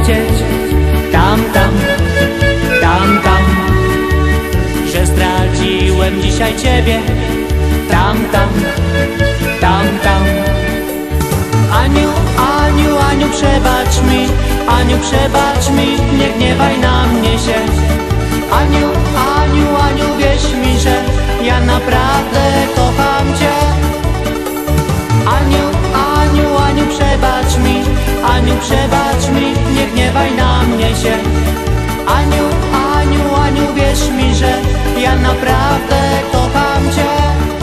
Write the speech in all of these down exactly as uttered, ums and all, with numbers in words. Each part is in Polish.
powiedzieć tam, tam, tam, tam, że zdradziłem dzisiaj ciebie tam, tam, tam, tam. Aniu, Aniu, Aniu, przebacz mi, Aniu, przebacz mi, nie gniewaj na mnie się. Aniu, Aniu, Aniu, wierz mi, że ja naprawdę kocham cię. Aniu, Aniu, Aniu, przebacz mi, Aniu, przebacz mi, nie gniewaj na mnie się. Aniu, Aniu, Aniu, wierz mi, że ja naprawdę kocham cię.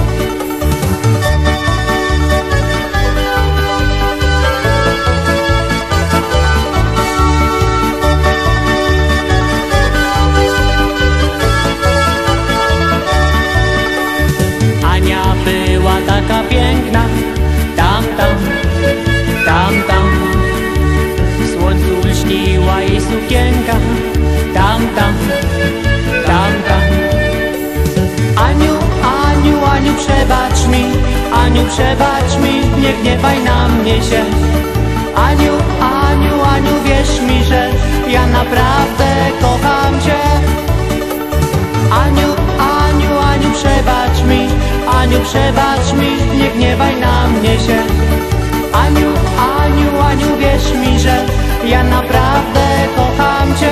Ania była taka piękna, tam, tam, tam, tam. W słońcu lśniła jej sukienka, tam, tam, tam, tam. Aniu, Aniu, Aniu, przebacz mi, Aniu, przebacz mi, nie gniewaj na mnie się. Aniu, Aniu, Aniu, wierz mi, że ja naprawdę kocham cię. Aniu, Aniu, Aniu, przebacz mi, Aniu, przebacz mi, nie gniewaj na mnie się. Aniu, Aniu, Aniu, wierz mi, że ja naprawdę kocham cię.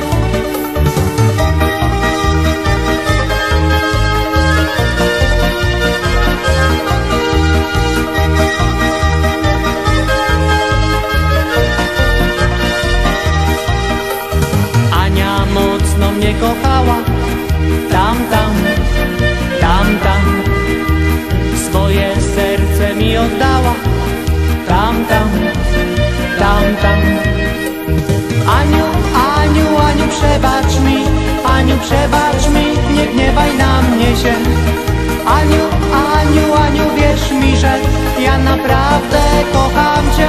Ania mocno mnie kochała, tam, tam, tam, tam. Swoje serce mi oddała, tam, tam, tam, tam. Aniu, Aniu, Aniu, przebacz mi, Aniu, przebacz mi, nie gniewaj na mnie się. Aniu, Aniu, Aniu, wierz mi, że ja naprawdę kocham cię.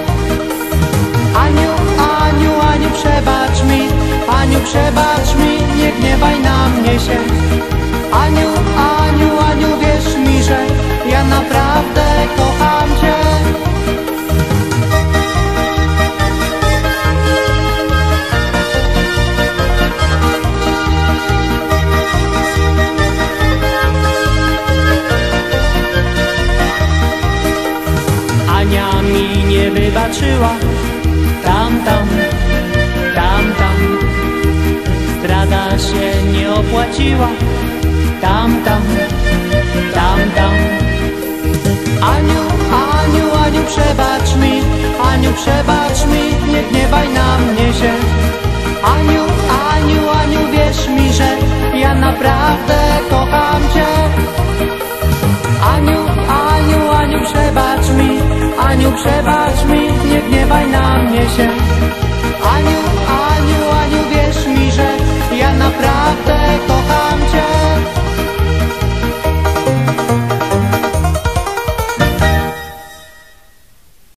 Aniu, Aniu, Aniu, przebacz mi, Aniu, przebacz mi, nie gniewaj na mnie się. Aniu, Aniu, Aniu, wierz mi, że ja naprawdę kocham cię. Ania mi nie wybaczyła, tam, tam, tam, tam. Zdrada się nie opłaciła, tam, tam.